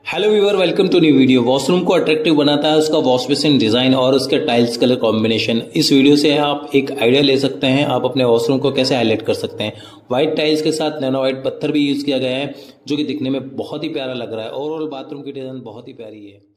Hello viewer, welcome to new video. Washroom को attractive बनाता है उसका वॉश बेसिन डिजाइन और उसके टाइल्स कलर कॉम्बिनेशन। इस वीडियो से आप एक आइडिया ले सकते हैं आप अपने वॉशरूम को कैसे हाईलाइट कर सकते हैं। व्हाइट टाइल्स के साथ नैनो व्हाइट पत्थर भी यूज किया गया है जो कि दिखने में बहुत ही प्यारा लग रहा है। ओवरऑल बाथरूम की डिजाइन बहुत ही प्यारी है।